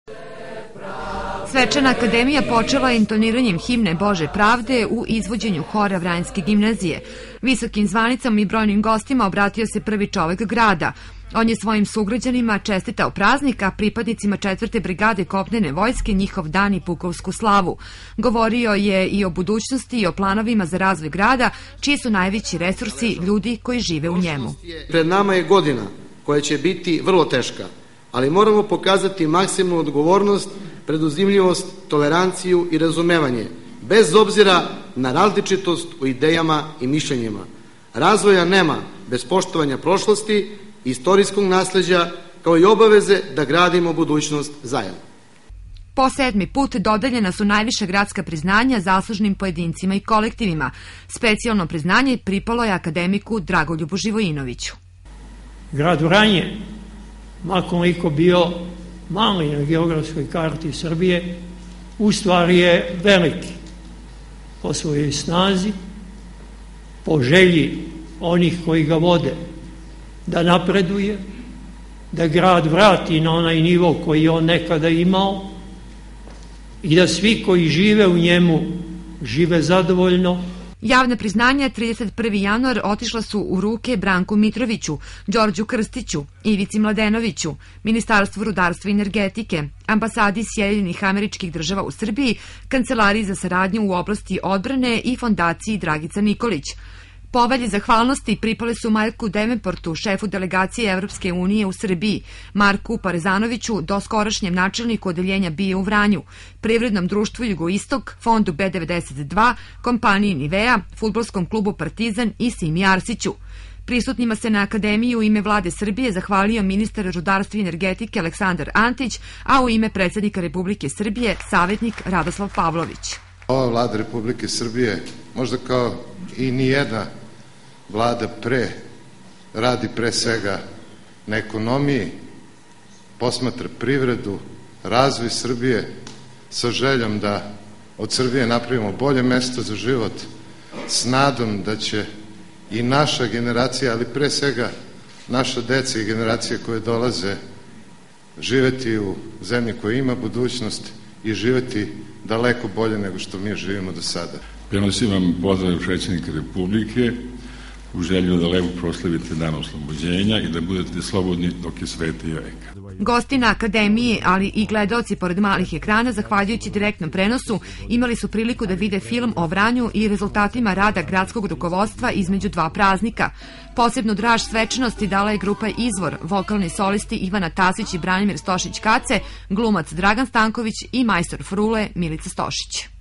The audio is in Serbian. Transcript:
Svečana akademija počela je intoniranjem himne Bože pravde u izvođenju hora Vranjske gimnazije. Visokim zvanicama i brojnim gostima obratio se prvi čovek grada. On je svojim sugrađanima čestitao praznik, a pripadnicima 4. brigade kopnene vojske njihov dan i pukovsku slavu. Govorio je i o budućnosti i o planovima za razvoj grada, čiji su najveći resursi ljudi koji žive u njemu. Pred nama je godina koja će biti vrlo teška, ali moramo pokazati maksimalnu odgovornost, preduzimljivost, toleranciju i razumevanje, bez obzira na različitost u idejama i mišljenjima. Razvoja nema bez poštovanja prošlosti, istorijskog nasleđa, kao i obaveze da gradimo budućnost zajedno. Po 7. put dodeljena su najviša gradska priznanja zaslužnim pojedincima i kolektivima. Specijalno priznanje pripalo je akademiku Dragoljubu Živojinoviću. Grad Vranje, makoliko bio mali na geografskoj karti Srbije, u stvari je veliki po svojoj snazi, po želji onih koji ga vode da napreduje, da grad vrati na onaj nivo koji je on nekada imao i da svi koji žive u njemu žive zadovoljno. Javna priznanja 31. januar otišla su u ruke Branku Mitroviću, Đorđu Krstiću, Ivici Mladenoviću, Ministarstvu rudarstva i energetike, Ambasadi Sjedinjenih Američkih Država u Srbiji, Kancelariji za saradnju u oblasti odbrane i Fondaciji Dragica Nikolić. Povelje zahvalnosti pripale su Marku Devenportu, šefu delegacije Evropske unije u Srbiji, Marku Parezanoviću, doskorašnjem načelniku odeljenja BIA u Vranju, Privrednom društvu Jugoistok, Fondu B92, kompaniji Nivea, Fudbalskom klubu Partizan i Simi Arsiću. Prisutnima se na akademiji u ime Vlade Srbije zahvalio ministar rudarstva i energetike Aleksandar Antić, a u ime predsjednika Republike Srbije savjetnik Radoslav Pavlović. Ova Vlada Republike Srbije, možda kao i nijedna vlada radi pre svega na ekonomiji, posmatra privredu, razvoj Srbije sa željom da od Srbije napravimo bolje mesto za život, s nadom da će i naša generacija, ali pre svega naša deca i generacije koje dolaze živeti u zemlji koja ima budućnost i živeti daleko bolje nego što mi živimo do sada. Prenosim vam pozdrav predsjednika Republike u želju da lepo proslavite dan oslobođenja i da budete slobodni dok je sveta i veka. Gosti na akademiji, ali i gledaoci pored malih ekrana, zahvaljujući direktnom prenosu, imali su priliku da vide film o Vranju i rezultatima rada gradskog rukovodstva između dva praznika. Posebnu draž svečanosti dala je grupa Izvor, vokalni solisti Ivana Tasić i Branimir Stošić-Kace, glumac Dragan Stanković i majstor frule Milica Stošić.